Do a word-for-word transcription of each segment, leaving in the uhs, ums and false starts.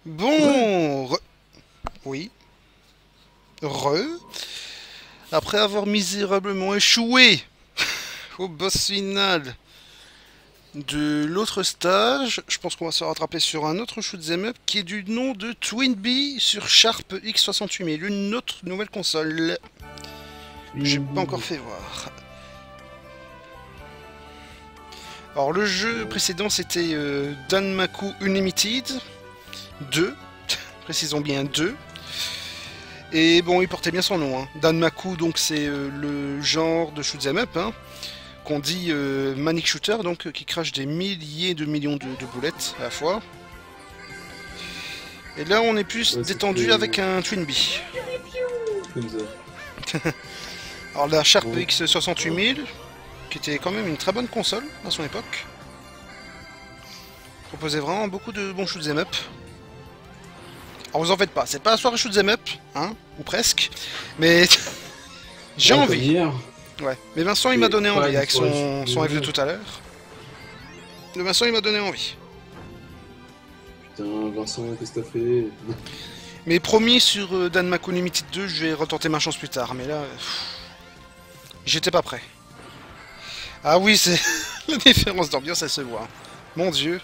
Bon, re- oui, re. Après avoir misérablement échoué au boss final de l'autre stage, je pense qu'on va se rattraper sur un autre shoot'em up qui est du nom de Twinbee sur Sharp X soixante-huit mille, une autre nouvelle console. J'ai pas encore fait voir. Alors le jeu précédent c'était euh, Danmaku Unlimited deux, précisons bien deux. Et bon, il portait bien son nom. Hein. Danmaku, donc c'est euh, le genre de shoot'em up, hein, qu'on dit euh, manic shooter, donc euh, qui crache des milliers de millions de, de boulettes à la fois. Et là, on est plus Ouais, détendu c'était- avec un Twinbee. Comme ça. Alors la Sharp Ouais. X soixante-huit mille, qui était quand même une très bonne console à son époque, proposait vraiment beaucoup de bons shoot'em up. Alors vous en faites pas, c'est pas la soirée shoot'em up, hein, ou presque, mais j'ai Ouais, envie. comme hier. Ouais, mais Vincent il Et m'a donné pareil, envie avec une soirée son, shoot'em son F de up. tout à l'heure. Le Vincent il m'a donné envie. Putain, Vincent, qu'est-ce que t'as fait? Mais promis sur euh, Danmaku Limited deux, je vais retenter ma chance plus tard, mais là, euh, pff, j'étais pas prêt. Ah oui, c'est la différence d'ambiance, elle se voit. Mon dieu.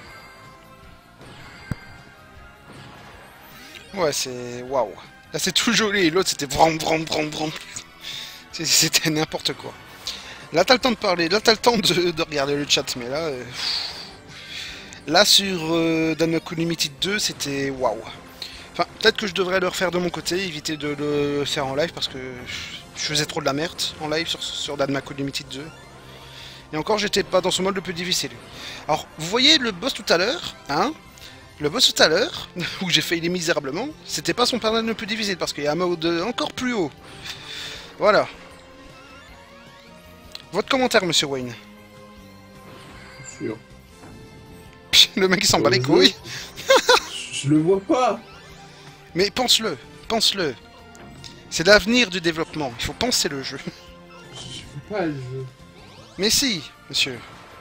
Ouais, c'est waouh. Là c'est tout joli, et l'autre c'était vram vram vram vram. C'est- C'était n'importe quoi. Là t'as le temps de parler, là t'as le temps de, de regarder le chat, mais là... euh, pff. Là sur euh, Danmaku Limited deux, c'était waouh. Enfin, peut-être que je devrais le refaire de mon côté, éviter de le faire en live, parce que je faisais trop de la merde en live sur, sur Danmaku Limited deux. Et encore, j'étais pas dans ce mode le plus difficile. Alors, vous voyez le boss tout à l'heure, hein? Le boss tout à l'heure, où j'ai failli misérablement, c'était pas son panel le plus difficile, parce qu'il y a un mode encore plus haut. Voilà. Votre commentaire, monsieur Wayne. Sûr. Le mec il s'en bat les couilles. Je le vois pas. Mais pense-le, pense-le. C'est l'avenir du développement, il faut penser le jeu. Je vois pas le jeu. Mais si, monsieur.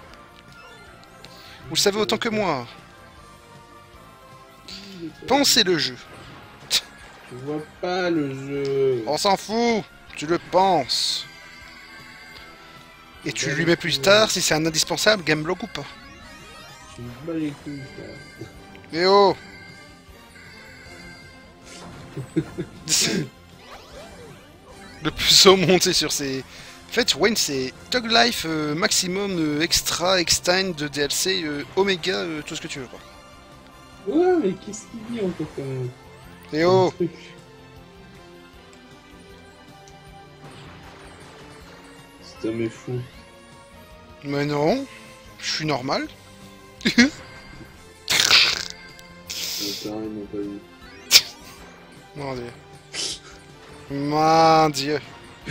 Vous le savez autant que moi. Pensez le jeu. Je vois pas le jeu. On s'en fout, tu le penses. Et tu lui mets plus tard si c'est un indispensable, Gameblog ou pas. Je me bats les couilles, frère. Mais oh. Le plus haut monté sur ces... En fait, Wayne, c'est Tug Life euh, maximum euh, extra, extend de D L C, euh, Omega, euh, tout ce que tu veux, quoi. Ouais, mais qu'est-ce qu'il dit encore comme... Et oh. truc? Cet homme est fou. Mais non, je suis normal. Les parents, ils m'ont pas vu. Mon dieu. Mon dieu.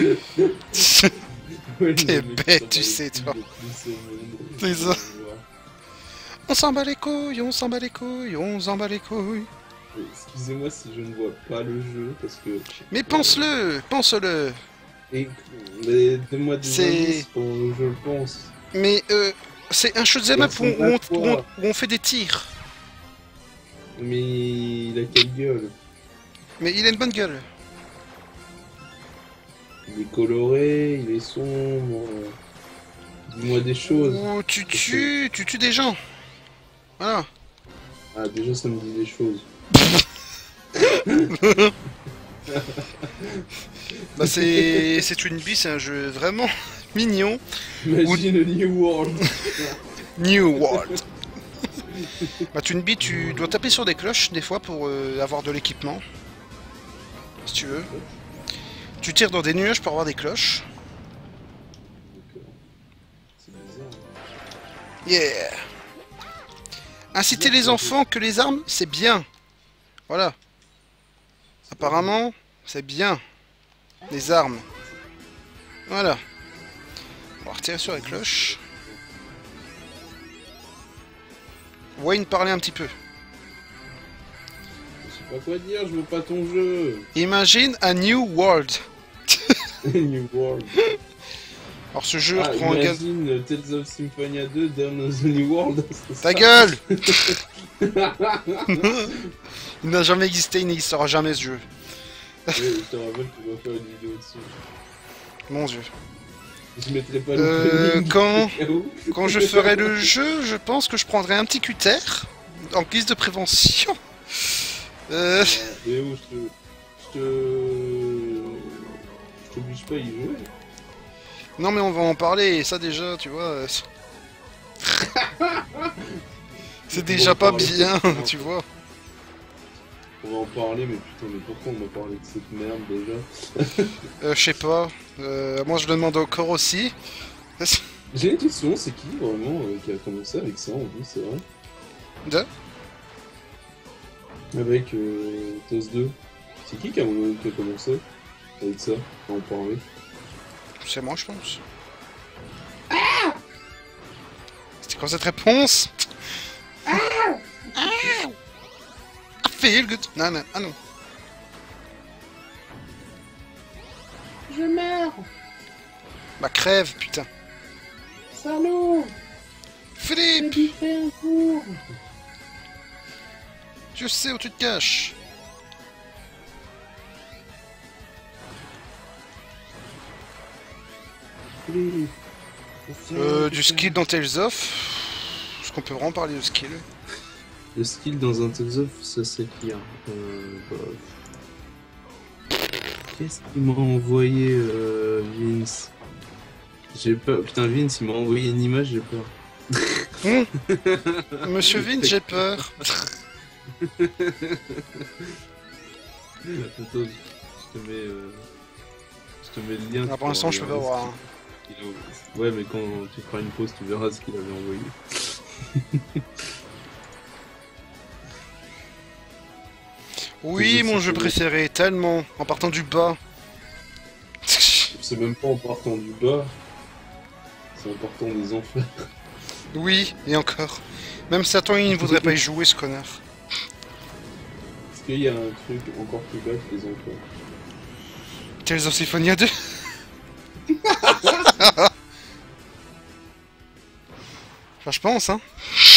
Ouais, T'es le mec, bête, ça tu va sais, les toi. couilles de plus au monde. C'est ça. Je vois. On s'en bat les couilles, on s'en bat les couilles, on s'en bat les couilles. Excusez-moi si je ne vois pas le jeu, parce que... Mais pense-le, pense-le. Et, mais donne-moi des C'est- indices pour que je le pense. Mais euh, c'est un shoot'em up où, où on, où on- où on fait des tirs. Mais il a quelle gueule? Mais il a une bonne gueule. Il est coloré, il est sombre. Dis-moi des choses. Où tu tues, tu tues des gens. Voilà. Ah, déjà ça me dit des choses. Bah c'est c'est Twinbee, c'est un jeu vraiment mignon. Imagine le New World. New World. Bah Twinbee, tu dois taper sur des cloches des fois pour euh, avoir de l'équipement. Si tu veux. Tu tires dans des nuages pour avoir des cloches. C'est bizarre. Yeah. Inciter les enfants que les armes, c'est bien. Voilà. Apparemment, c'est bien. Les armes. Voilà. On va retirer sur les cloches. Wayne parlait un petit peu. Je sais pas quoi dire, je veux pas ton jeu. Imagine a new world. New World. Alors ce jeu Ah, reprend également... imagine Tales of Symphonia deux Dawn of the New World. Ta gueule. Il n'a jamais existé, il n'existera jamais ce jeu. Ouais, je te rappelle qu'on va faire une vidéo dessus. Mon dieu. Je mettrai pas Euh, le quand, planning. quand je ferai le jeu, je pense que je prendrai un petit cutter en guise de prévention. Euh, Et oh, je te... Je te... Je t'oblige pas à y jouer. non mais on va en parler, et ça déjà, tu vois... euh, c'est On déjà va pas en parler. bien, tu vois. On va en parler, mais putain, mais pourquoi on va parler de cette merde déjà? Euh, je sais pas. Euh, moi je le demande encore aussi. J'ai une question, c'est qui vraiment euh, qui a commencé avec ça en plus, c'est vrai? De Avec euh, T O S deux. C'est qui qui a, qui a commencé avec ça? À en parler. C'est moi je pense. C'était quoi cette réponse? I feel good. Non, non, ah non. Je meurs! Bah crève, putain. Salaud! Philippe, J'ai fait un tour! je sais où tu te caches. Euh, du skill dans Tales of. Est-ce qu'on peut vraiment parler de skill? Le skill dans un Tales of, ça s'acquiert. Euh, bah... Qu'est-ce qu'il m'a envoyé, euh, Vince? J'ai peur. Putain, Vince, il m'a envoyé une image, j'ai peur. Hum. Monsieur Vin, j'ai peur. Attends, je te mets, euh... je te mets le lien. Ah, pour l'instant, je peux pas voir. Hein. Il a... Ouais, mais quand tu feras une pause, tu verras ce qu'il avait envoyé. Oui, mon jeu préféré, tellement. En partant du bas. C'est même pas en partant du bas, c'est en partant des enfers. Oui, et encore. Même Satan, il ne voudrait pas y jouer, ce connard. Est-ce qu'il y a un truc encore plus bas que les enfers? Tales of Symphonia deux. Enfin, je pense, hein.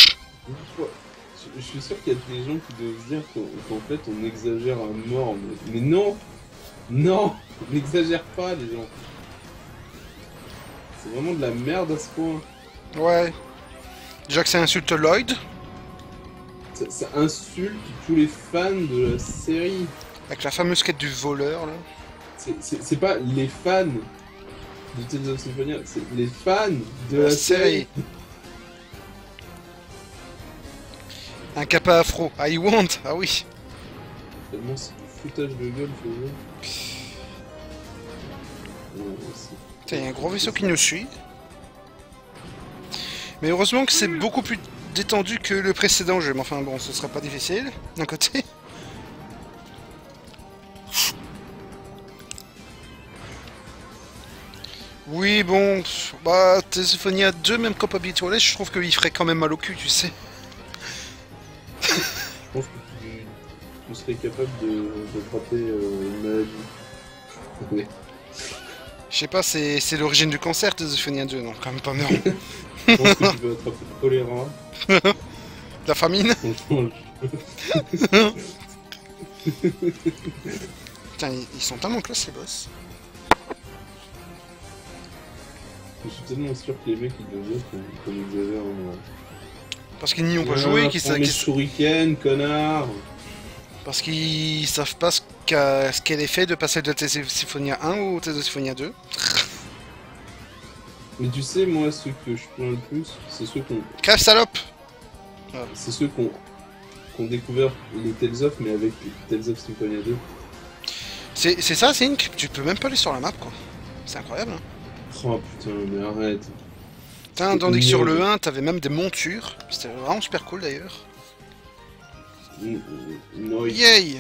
Je suis sûr qu'il y a des gens qui doivent se dire qu'en qu'en fait on exagère à mort, mais, mais non! Non! On n'exagère pas, les gens! C'est vraiment de la merde à ce point. Ouais. Déjà que ça insulte Lloyd. Ça, ça insulte tous les fans de la série. Avec la fameuse quête du voleur, là. C'est- C'est c'est pas les fans de Tales of Symphonia, c'est les fans de la, La série. série. Un kappa afro. I want. Ah oui. Tellement c'est du foutage de gueule, faut voir. Ouais, c'est- Tiens, il y a un gros vaisseau qui nous suit. Mais heureusement que c'est beaucoup plus détendu que le précédent jeu. Mais enfin bon, ce sera pas difficile, d'un côté. Oui, bon, pff, bah, Symphonia deux, même Copy Toilet, je trouve qu'il ferait quand même mal au cul, tu sais. Je pense que tu, tu serais capable de d'attraper euh, une maladie. Ouais. Je sais pas, c'est c'est l'origine du cancer, Symphonia deux, non, quand même pas, non. Je pense que tu peux attraper le choléra. La famine. Franchement, Putain, ils ils sont tellement classe, les boss. je suis tellement sûr que les mecs ils doivent dire qu'on qu'on exagère. Hein. Parce qu'ils n'y ont pas Ah, joué, qu'ils prends sa- mes qu'ils- shurikens, connard. parce qu'ils savent pas ce qu'a- ce qu'est l'effet de passer de Tales of Symphonia un ou Tales of Symphonia deux. Mais tu sais, moi, ceux que je plains le plus, c'est ceux qu'on Crève, salope. c'est ceux qu'on qu'on découvert les Tales of, mais avec Tales of Symphonia deux. C'est c'est ça, Sync. Tu peux même pas aller sur la map, quoi. C'est incroyable, hein. Oh putain, mais arrête. Putain, C'est tandis que sur le ignoble. un, t'avais même des montures. C'était vraiment super cool, d'ailleurs. Mm, mm, Non, il- Yay.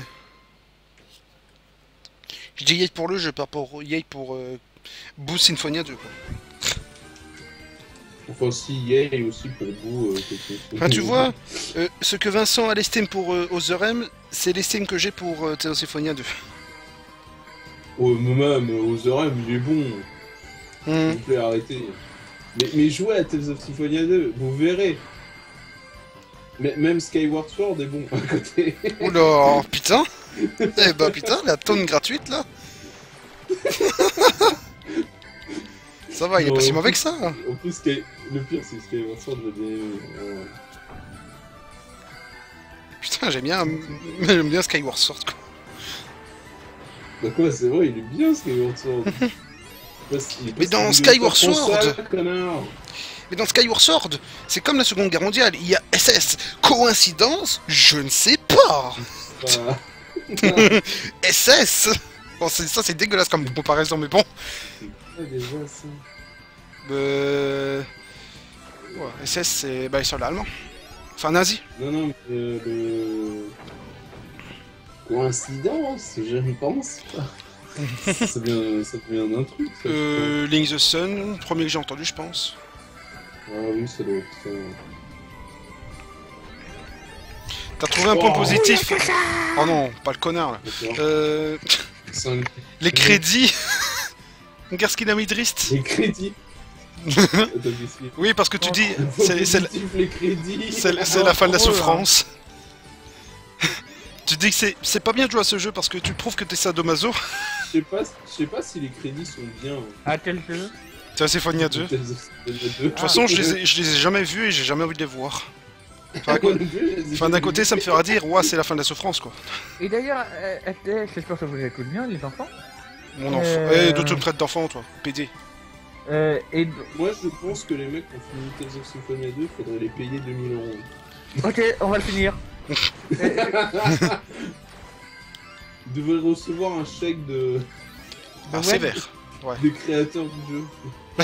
Je dis yay pour le jeu, pas pour yay pour euh, Boost Symphonia deux, quoi. Enfin, si, yay aussi pour vous. Euh, que- Enfin, tu vois, euh, ce que Vincent a l'estime pour euh, Otherem, c'est l'estime que j'ai pour euh, Tales of Symphonia deux. Oh, mais même, Otherem, il est bon. S'il Hmm. vous plaît, arrêtez. Mais, mais jouez à Tales of Symphonia deux, vous verrez. Mais même Skyward Sword est bon à côté. Oula, putain. Eh bah putain, la tonne gratuite là. Ça va, il est Non, pas si en mauvais plus- que ça. Hein. En plus, Sky... le pire, c'est que Skyward Sword, je l'ai bien aimé. Ouais. Putain, j'aime bien, j'aime bien Skyward Sword quoi. Bah quoi, c'est vrai, il est bien Skyward Sword. Parce- il est Mais pas- dans il est Skyward pas trop Sword- sale, connard. Mais dans Skyward Sword, c'est comme la Seconde Guerre mondiale, il y a S S. Coïncidence? Je ne sais pas. Bah, S S. Bon, c'est- ça c'est dégueulasse comme comparaison, mais bon. ah, déjà, ça. Euh... ouais, S S c'est bah, sur l'allemand. Enfin nazi. Non, non, mais euh, le... Coïncidence, je ne pense pas. ça vient, ça vient d'un truc, ça. Euh, Link the Sun, premier que j'ai entendu je pense. Ah oui, ça doit être ça. T'as trouvé un point Oh. positif. Oh non, pas le connard là. D'accord. Euh... Cinq- Les crédits. Garskin Midrist. Les crédits. Attends, qu'est-ce qu'il y a Oui, parce que tu dis, Un c'est point c'est la- positif, les crédits. c'est- c'est la fin de la Oh là. souffrance. Tu dis que c'est c'est pas bien de jouer à ce jeu parce que tu prouves que t'es sadomaso. Je sais pas, je sais pas si les crédits sont bien. À quel jeu? C'est assez funny à deux. De De toute toute façon, je les, ai, je les ai jamais vus et j'ai jamais envie de les voir. Enfin, quoi- enfin, d'un côté, ça me fera dire, ouais, c'est la fin de la souffrance, quoi. Et d'ailleurs, euh, F T S, j'espère que vous écoutez bien, les enfants. Mon enfant. Euh. Eh, d'où tu me traites d'enfant, toi P D. Euh, et... Moi, je pense que les mecs qui ont fini Tales of Symphonia deux, faudrait les payer deux mille euros. Ok, on va le finir. Ils devraient recevoir un chèque de... Ah, ouais. sévère. des créateurs du jeu.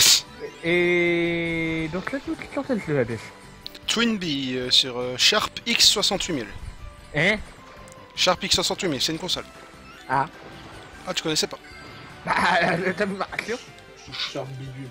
Et... donc là, tout sur quel jeu, Hades? Twinbee euh, sur euh, Sharp X soixante-huit mille. Hein? Sharp X soixante-huit mille, c'est une console. Ah. Ah, tu connaissais pas. Bah, t'as vu ma réaction? Sharp bidule.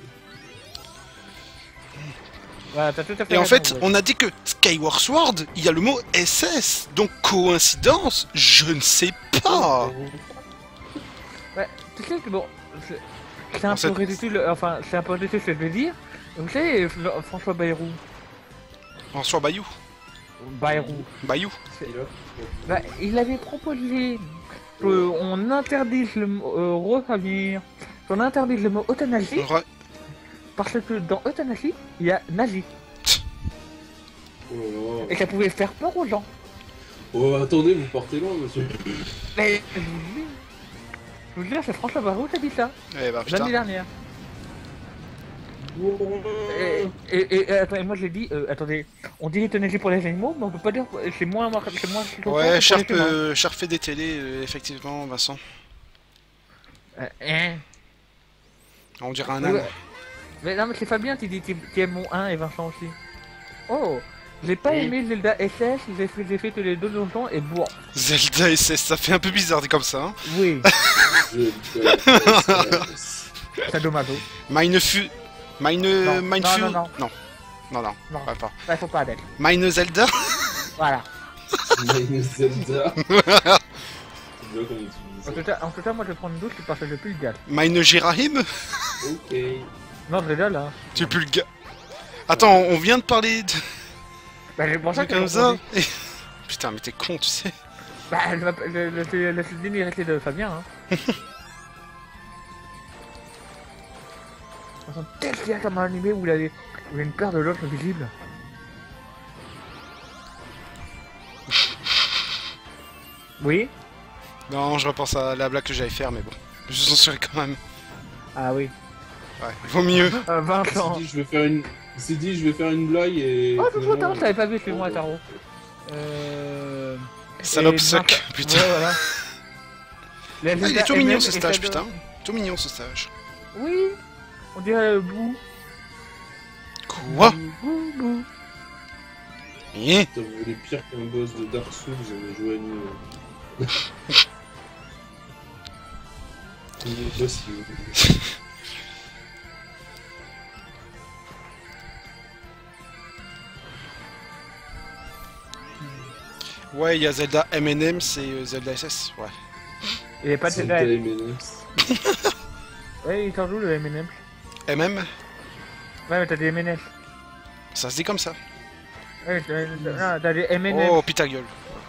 Voilà, t'as tout à fait Et en raison, fait, ouais. on a dit que Skyward Sword, il y a le mot S S. Donc, coïncidence? Je ne sais pas. Ouais, tu sais que bon, c'est c'est un En peu fait- ridicule, enfin, c'est un peu ridicule ce que je vais dire. Vous savez, Fr- François Bayrou, François Bayou. Bayrou, Bayou. bah, il avait proposé qu'on interdise le mot euh, revenir, qu'on interdise le mot euthanasie, Ra- parce que dans euthanasie, il y a nazi, Oh là là. et ça pouvait faire peur aux gens. Oh, attendez, vous partez loin, monsieur. Mais je vous dis, je vous dis, c'est François Bayrou qui a dit ça, Eh bah, l'année putain. dernière. Et, et, et, et, attends, et moi j'ai dit, euh, attendez, on dit euthanasie pour les animaux, mais on peut pas dire, c'est moins, c'est moins. choquant que Ouais, pour Sharp, les humains. euh, Sharp fait des télés, euh, effectivement, Vincent. Euh, hein. On dirait un Ouais. âne. Mais non, mais c'est Fabien qui dit qui aime mon un et Vincent aussi. Oh, j'ai pas Oui. aimé Zelda S S, j'ai fait, j'ai fait que les deux donjons et bon, Zelda S S, ça fait un peu bizarre dit comme ça. Hein. oui, Je... Sadomaso. Mine fu... Mine... Non, Mine non, fu... non, non. Non. Non, non, Non. ouais, pas. Bah, faut pas d'être. Mine Zelda. Voilà. Mine Zelda. C'est bien comme tu dis En tout, cas, en tout cas, moi je vais prendre une douche parce que je pue le gaz. Mine Girahim. ça. Ok. Non, déjà là. Tu pues le gars. Attends, on vient de parler de... Bah, c'est pour ça de que comme j'ai ça. répondu. Et- Putain, mais t'es con, tu sais. Bah, le, le, le, le, le souvenir est resté de Fabien, hein. On sent tel théâtre comme un animé où il, a des, où il y a une paire de l'autre visible. Oui. Non, je repense à la blague que j'allais faire, mais bon. Je suis censuré quand même. Ah oui. Ouais, vaut mieux. Euh, Il Vincent. s'est dit, je vais faire une... Il s'est dit, je vais faire une blague et... Oh, tout finalement, ça, je t'avais pas vu, excuse-moi, oh. Taro. Euh... Salope et suck, Vincent- putain. Ouais, voilà. La Ah, il Zelda est tout mignon M M ce et stage, Shadow- putain. Tout mignon ce stage. Oui. On dirait le bout. Quoi? Bou, bou. Eh, Putain, vous voulez pire qu'un boss de Dark Souls, j'en ai joué à nous. Mon boss, il... Ouais, il y a Zelda M and M, c'est euh, Zelda S S, ouais. Il est pas de Zelda Zelda. M and M's. Ouais, il t'en joue le M and M. M M, Ouais, mais t'as des M and M. ça se dit comme ça. Ouais, t'as t'as des M and M. Oh, pis ta gueule.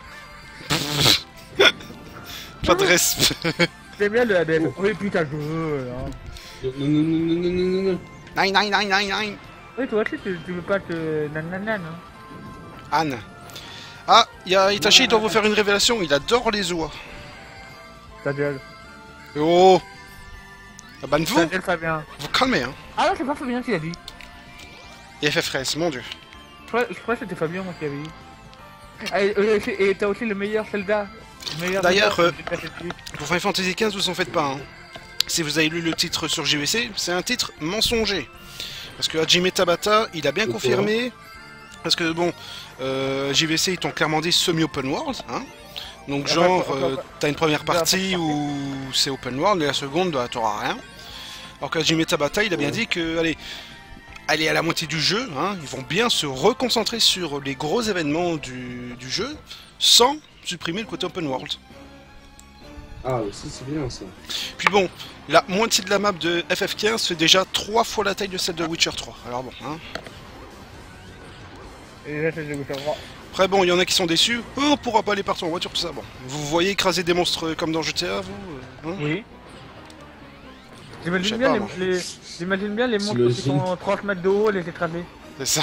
Pas de respect. C'est bien le A D F. Oui, putain, je veux. Hein. Non, non, non, non, non, non, non, non. Nine, nine, nine, nine, nine. Oui, toi aussi, tu, tu veux pas te nanana, non? Anne. Ah, il y a Itachi, il doit vous faire une révélation. Il adore les oies. Ta gueule. Oh. Ah bah, Ta vous, gueule, Fabien. vous calmez, hein. Ah non, c'est pas Fabien qui l'a dit. Et F F treize, mon dieu. Je crois, je crois que c'était Fabien, moi, qui avait dit. Ah, Et euh, et t'as aussi le meilleur Zelda. Le meilleur D'ailleurs, Zelda, euh, c'est F F huit. Pour Final Fantasy quinze, vous en faites pas, hein. Si vous avez lu le titre sur J V C, c'est un titre mensonger. Parce que Hajime Tabata, il a bien Pourquoi confirmé. Parce que bon, euh, J V C, ils t'ont clairement dit semi-open world, hein. Donc Ah, genre, pas- pas- euh, pas- t'as une première pas- partie pas- où c'est open world, et la seconde, bah, t'auras rien. Alors que Hajime Tabata, il a bien Ouais. dit que, allez, allez à la moitié du jeu, hein, ils vont bien se reconcentrer sur les gros événements du, du jeu, sans supprimer le côté open world. Ah, aussi, c'est bien ça. Puis bon, la moitié de la map de F F quinze fait déjà trois fois la taille de celle de Witcher trois. Alors bon, hein. Et là, c'est le Witcher trois. Après bon, il y en a qui sont déçus. Oh, on pourra pas aller partout en voiture, tout ça. Bon, vous voyez écraser des monstres comme dans G T A, vous euh, hein. Oui. Je sais J'imagine pas, bien, les, moi. les, j'imagine bien les monstres qui T'imagines sont trente mètres de haut, les écraser. C'est ça.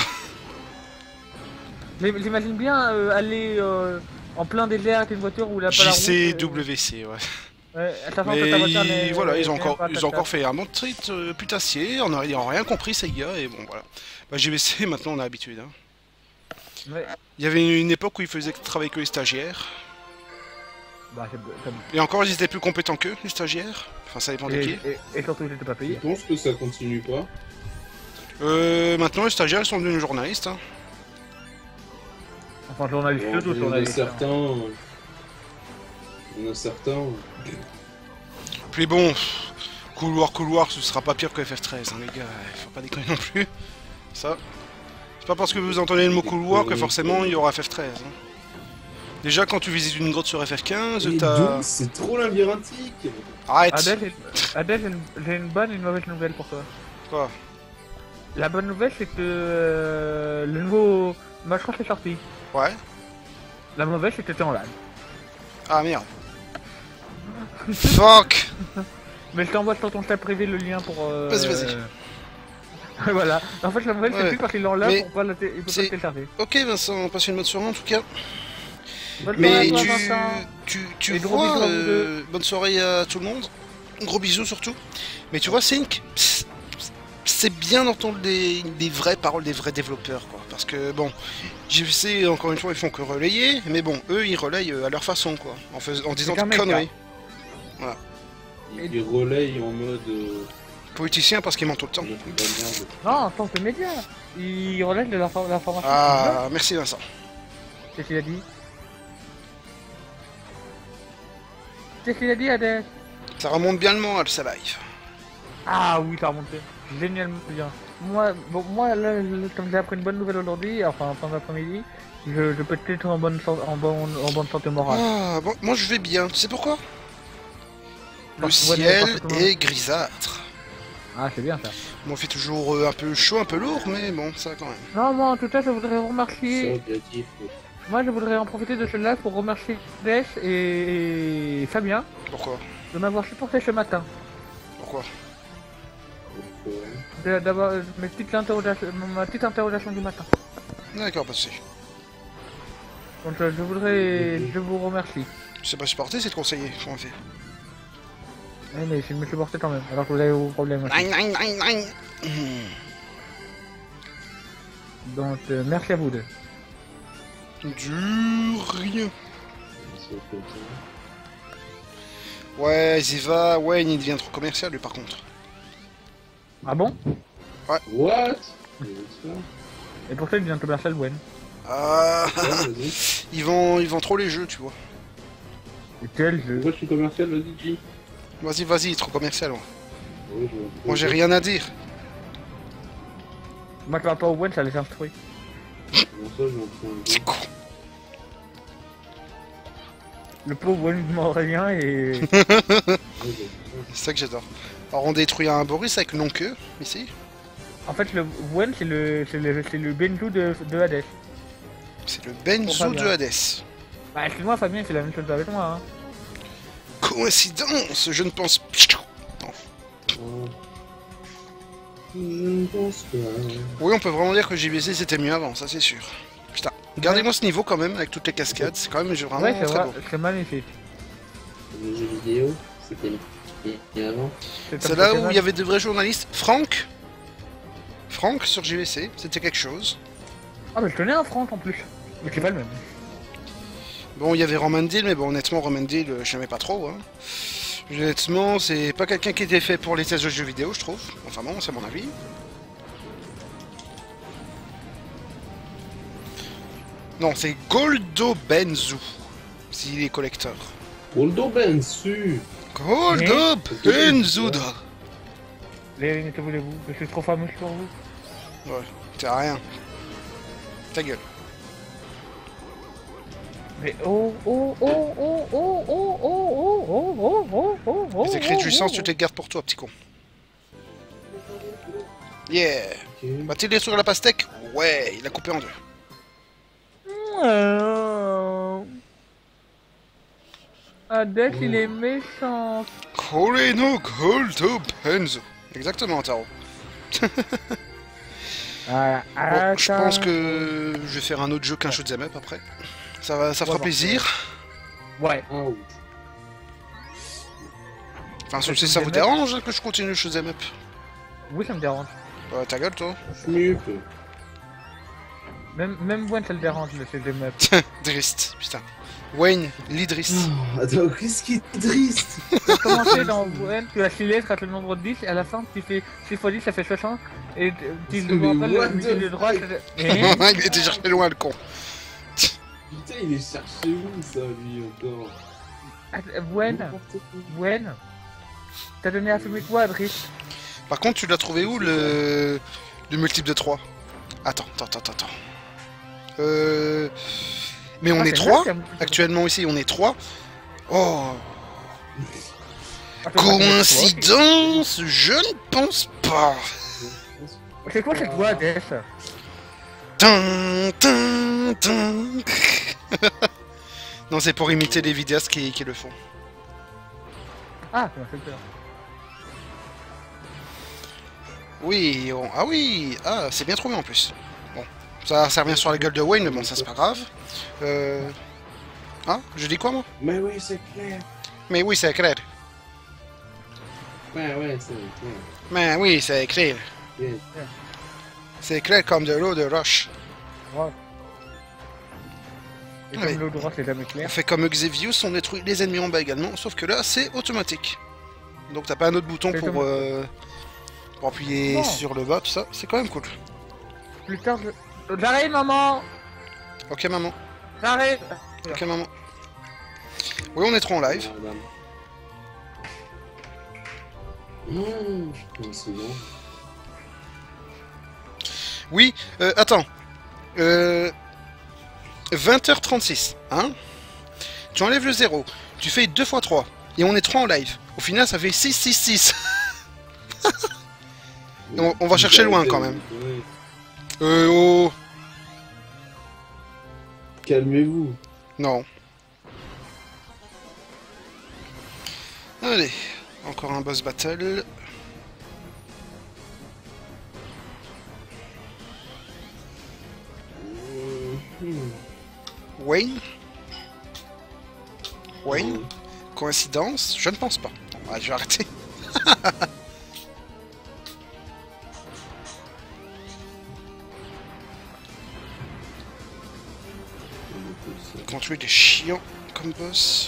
J'im- J'imagine bien euh, aller euh, en plein désert avec une voiture où il a pas la route. J C W C, ouais. Ouais, sachant que ta Mais voiture ils- n'est- voilà, ils ont n'est encore, pas ils ont attaquable. encore fait un bon treat euh, putassier. On a, ils ont rien compris ces gars et bon voilà. Bah, J V C, maintenant on a l'habitude. Hein. Ouais. Il y avait une, une époque où ils faisaient travailler que les stagiaires. Bah, c'est comme... Et encore, ils étaient plus compétents qu'eux, les stagiaires. Enfin, ça dépend de qui. et, et, et surtout, j'étais pas Je payé. pense que ça continue pas. Euh, maintenant, les stagiaires ils sont devenus journalistes. Hein. Enfin, journaliste, Bon, tout il y en a journaliste. certains. euh, Il y en a certains. Puis bon, pff, couloir, couloir, ce sera pas pire que F F treize, hein, les gars. Faut pas déconner non plus. Ça. C'est pas parce que vous entendez le mot couloir que forcément il y aura F F treize. Hein. Déjà, quand tu visites une grotte sur F F quinze, Et t'as. donc, c'est trop labyrinthique. Arrête! Adèle, j'ai- Adèle, j'ai une- j'ai une bonne et une mauvaise nouvelle pour toi. Quoi? La bonne nouvelle, c'est que euh, le nouveau Macross est sorti. Ouais? La mauvaise, c'est que t'es en live. Ah merde. Fuck! Mais je t'envoie sur ton chat privé le lien pour. Euh... Vas-y, vas-y. Voilà. En fait, la mauvaise, Ouais. c'est plus parce qu'il en l'a Mais pour pas la té- il peut pas c'est- le télécharger. Ok, Vincent, passe une bonne soirée en tout cas. Bonne soirée Mais à toi, tu, Vincent. tu, tu Et gros vois, bisous à vous euh, bonne soirée à tout le monde. Gros bisous surtout. Mais tu vois, Sync, pss, c'est bien d'entendre des, des vraies paroles des vrais développeurs, quoi. Parce que bon, je sais, encore une fois, ils font que relayer, mais bon, eux, ils relayent euh, à leur façon, quoi. En, fais- en disant C'est un des mec, conneries. Il relaye en mode. euh, Politiciens parce qu'ils mentent tout le temps. on fait pas de merde. Non, en tant que média. Il relève de l'infor- l'information. Ah, merci Vincent. Qu'est-ce qu'il a dit? Qu'est-ce qu'il a dit, Adèle? Ça remonte bien le moral, ça live. Ah oui, ça a remonté. Génialement bien. Moi, bon, moi là, je- comme j'ai appris une bonne nouvelle aujourd'hui, enfin en fin d'après-midi, je, je peux être en bonne, san- en, bonne, en bonne santé morale. Ah, bon, moi je vais bien. Tu sais pourquoi? Le Parce que, ouais, ciel parce que- est grisâtre. Ah, c'est bien ça. Bon, on fait toujours euh, un peu chaud, un peu lourd, mais bon, ça va quand même. Non, moi en tout cas, je voudrais remercier. C'est objectif. Moi, je voudrais en profiter de ce live pour remercier Desh et, et Fabien Pourquoi? de m'avoir supporté ce matin. Pourquoi? Donc, De- euh, D'avoir euh, mes petites interrogations, ma petite interrogation du matin. D'accord, pas de soucis. Donc, euh, je voudrais, je vous remercie. C'est pas supporter, c'est de conseiller, comment on fait. Eh, mais je me supportais quand même, alors que vous avez vos problèmes aussi. Nine, nine, nine, nine. Hmm. Donc, euh, merci à vous deux. Du rien. c'est comme ça. Ouais, Ziva, ouais, il devient trop commercial lui par contre. Ah bon? What? C'est ça. Et pour ça, il devient commercial Gwen. Ah, Ouais, vas-y. ils vendent, ils vendent trop les jeux, tu vois. Et quel jeu? Pourquoi je suis commercial, le D J? Vas-y, vas-y, il est trop commercial. Ouais. Ouais, je vois. Moi j'ai rien à dire. Moi, je parle pas au Gwen, ça les instruit. Comment ça, je m'en fous un peu. C'est con. Le pauvre Gwen ne demande rien et... Ouais, j'ai- C'est ça que j'adore. Alors on détruit un Boris avec non queue, ici. En fait, le Gwen, c'est le, c'est le, c'est le Benju de, de Hades. C'est le Benzo Fabien. de Hades. Bah, excuse-moi, Fabien, il fait la même chose avec moi. Hein. Coïncidence, je ne pense pas. Oh. Je ne pense pas. Oui, on peut vraiment dire que J V C c'était mieux avant, ça c'est sûr. Putain, gardez-moi ce niveau quand même avec toutes les cascades, c'est quand même vraiment Ouais, c'est très vrai, beau. c'est magnifique. Les jeux vidéo, c'était et avant. C'est C'est top là où Pokémon. il y avait de vrais journalistes. Franck Franck sur J V C, c'était quelque chose. Ah, mais je connais un Franck en plus. Mais c'est pas le même. Bon, il y avait Romandil, mais bon, honnêtement, Romandil, euh, je n'aimais pas trop. Hein. Honnêtement, c'est pas quelqu'un qui était fait pour les tests de jeux vidéo, je trouve. Enfin bon, c'est mon avis. Non, c'est Goldo Benzu, s'il est collecteur. Goldo Bensu. Goldo Benzu. Les lignes, que voulez-vous? Je suis trop fameux pour vous. Ouais, t'es rien. Ta gueule. Mais oh, oh, oh, oh, oh, oh, oh, oh, oh, oh, oh, oh, oh. Les écrits de jouissance, tu te les gardes pour toi, petit con. Yeah. Ok. Va-t-il détruire la pastèque? Ouais, il a coupé en deux. Euh... Hades, il est méchant. Coreno Goldo Benzu. Exactement, Taro. Voilà. Bon, je Attends. pense que je vais faire un autre jeu qu'un shoot'em up après. Ça, va, ça fera Ouais, plaisir. Ouais. Ouch. Enfin, Le si ça shoot'em vous up. dérange que je continue le shoot'em up. Oui, ça me dérange. Ouais, ta gueule, toi. Schmup. Même, même Gwen, ça le dérange, le C D M up. Drist, putain. Wayne, l'Idris. Oh, attends, qu'est-ce qui est triste? Pour commencer dans Gwen, tu as six lettres avec le nombre dix, et à la fin, tu fais six fois dix, ça fait soixante. Et tu Mais te rappelles what le the but de droite. fuck? Et... Il était cherché loin, le con. Putain, il est cherché où ça, lui, encore? Gwen, N'importe quoi. Gwen, t'as donné à fumer quoi, Driss? Par contre, tu l'as trouvé où, le... le multiple de trois? Attends, attends, attends, attends. Euh... Mais on Ah, est c'est trois. bien, c'est- Actuellement, ici, on est trois. Oh... Ah, c'est pas comme Coïncidence? Je ne pense pas. toi. C'est quoi cette voix, Hades? Tin, tin, tin. Non, c'est pour imiter les vidéastes qui, qui le font. Ah, ça m'a fait peur. Oui, on- ah oui, ah, c'est bien trouvé en plus. Bon, ça, ça revient sur la gueule de Wayne, mais bon, ça c'est pas grave. Euh... Ah, je dis quoi moi? Mais oui, c'est clair. Mais oui, c'est clair. Ouais, ouais, c'est clair. Mais oui, c'est clair. Yeah. C'est clair comme de l'eau de roche. Ouais. Et Ouais. comme l'eau de roche, c'est jamais On clair. fait comme Xevious, on détruit les ennemis en bas également, sauf que là, c'est automatique. Donc t'as pas un autre bouton C'est pour, automatique. euh, pour appuyer Non. sur le bas, tout ça. C'est quand même cool. Plus tard, je... J'arrive, maman. Ok, maman. J'arrive. Ok, maman. Oui, on est trop en live. Madame. Mmh, non, c'est bon. Oui, euh, attends. Euh, vingt heures trente-six, hein? Tu enlèves le zéro, tu fais deux fois trois, et on est trois en live. Au final, ça fait six, six, six. On- on va chercher loin, quand même. Ouais. Euh, oh... Calmez-vous. Non. Allez, encore un boss battle. Mmh. Wayne? Wayne? Mmh. Coïncidence? Je ne pense pas. Bon, ouais, je vais arrêter. Quand tu es des chiants comme boss.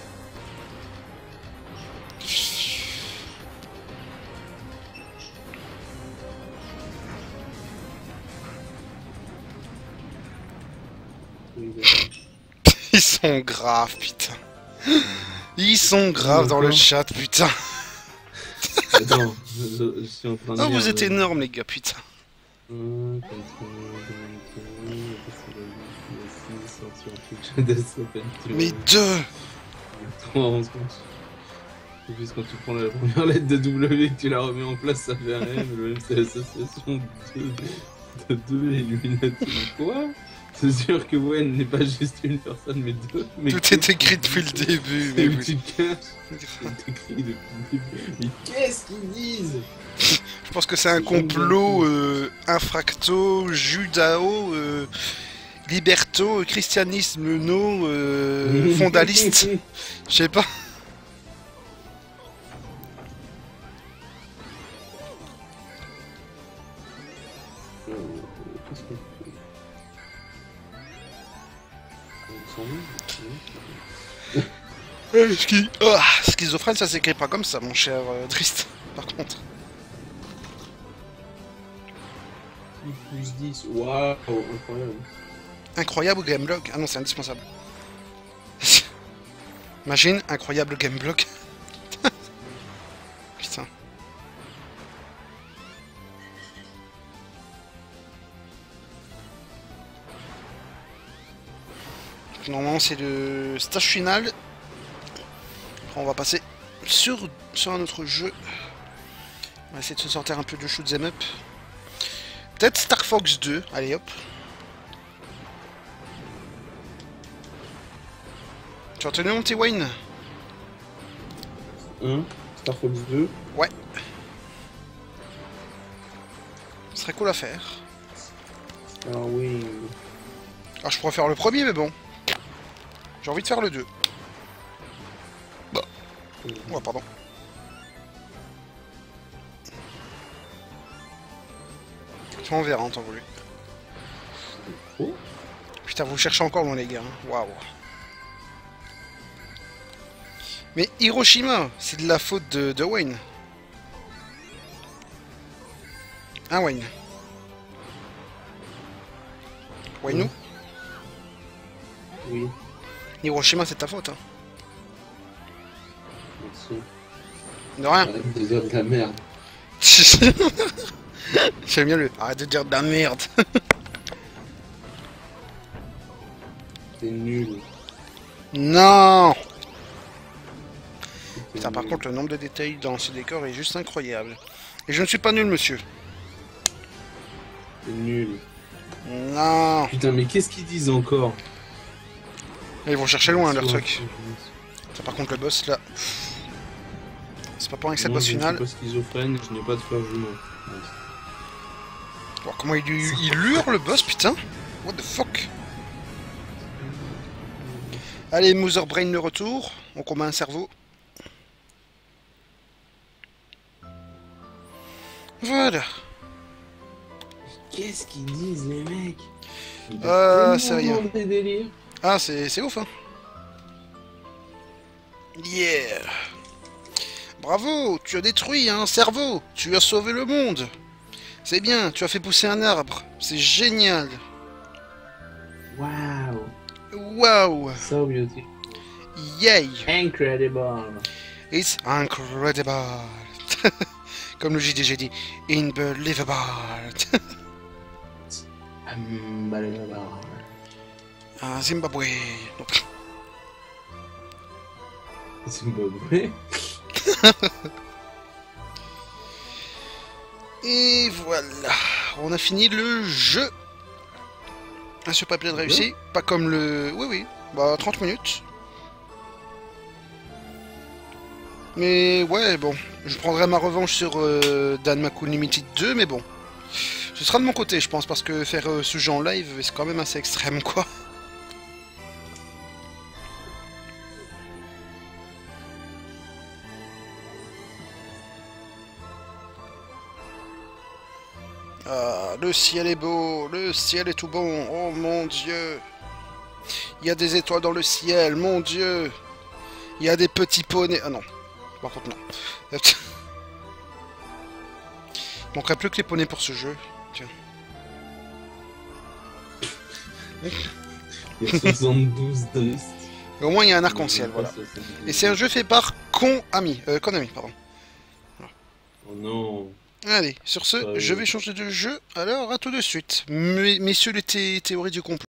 Oui, d'accord. Ils sont graves, putain. Ils sont graves dans le chat, putain. Attends, je, je- je suis en train de Oh, lire, vous êtes euh, énormes, les gars, putain. un, quatre, vingt-trois, six, sorti en Twitch, Death s'appelle Théo. Mais deux. trois, onze, onze. Et puis quand tu prends la première lettre de W et que tu la remets en place, ça fait rien. Mais le même, c'est l'association de, de deux Illuminati. Quoi? C'est sûr que Wen n'est pas juste une personne, mais deux. Mais Tout est écrit depuis le début. C'est Mais une oui. petite cache. C'est écrit depuis le début. Mais qu'est-ce qu'ils disent? Je pense que c'est un complot euh, infracto, judao, euh, liberto, christianisme no, euh, fondaliste. Je sais pas. Euh, qu'est-ce qu'on fait? On s'en va, Euh, ski- Ah, schizophrène, ça s'écrit pas comme ça, mon cher euh, Triste. Par contre. six plus dix. Waouh, incroyable. Incroyable gameblog. Ah non, c'est indispensable. Imagine, incroyable gameblog. Putain. Normalement, c'est le stage final. Après, on va passer sur, sur un autre jeu. On va essayer de se sortir un peu de shoot 'em up. Peut-être Star Fox deux. Allez, hop. Tu as retenu mon petit Wayne? un. Star Fox deux. Ouais. Ce serait cool à faire. Ah oui. Alors, je pourrais faire le premier, mais bon. J'ai envie de faire le deux. Bah. Ouais, pardon. On verra en temps voulu. Oh. Putain, vous cherchez encore loin, les gars. hein. Waouh. Mais Hiroshima, c'est de la faute de, de Wayne. Hein, Wayne? Wayne, nous? Oui, Hiroshima, c'est ta faute. Hein. merci. De rien. Arrête de dire de la merde. J'aime bien le. Arrête de dire de la merde. T'es nul. Non. T'es Putain, par nul. contre, le nombre de détails dans ce décor est juste incroyable. Et je ne suis pas nul, monsieur. T'es nul. Non. Putain, mais qu'est-ce qu'ils disent encore? Ils vont chercher loin leur Ouais, truc. Ça, par contre, le boss là. C'est pas pour rien que c'est le Non, boss je ne final. suis pas schizophrène, je n'ai pas de fleurs jumeaux. Oh, comment il, il hurle le boss, putain. What the fuck. Allez, Mother Brain de retour. On combat un cerveau. Voilà. Qu'est-ce qu'ils disent, les mecs? Euh, c'est rien. Des délires. Ah, c'est c'est ouf, hein. Yeah. Bravo, tu as détruit un cerveau. Tu as sauvé le monde. C'est bien, tu as fait pousser un arbre. C'est génial. Wow. Wow. So beautiful. Yay. Incredible. It's incredible. Comme le J D G dit. Unbelievable. Unbelievable. Ah, Zimbabwe. Zimbabwe. Et voilà. On a fini le jeu. Un super play de réussi. Pas comme le... Oui, oui. Bah, trente minutes. Mais ouais, bon. Je prendrai ma revanche sur euh, Danmaku Limited deux, mais bon. Ce sera de mon côté, je pense, parce que faire euh, ce jeu en live, c'est quand même assez extrême, quoi. Ah, le ciel est beau, le ciel est tout bon, oh mon dieu. Il y a des étoiles dans le ciel, mon dieu. Il y a des petits poneys... Ah non, par contre non. Il manquerait plus que les poneys pour ce jeu. Tiens. Il y a soixante-douze tristes. Au moins il y a un arc-en-ciel, voilà. Et c'est un jeu fait par Konami, euh, Konami, pardon. Oh non. Allez, sur ce, Ouais, je ouais. vais changer de jeu, alors à tout de suite. M- messieurs les thé- théories du complot.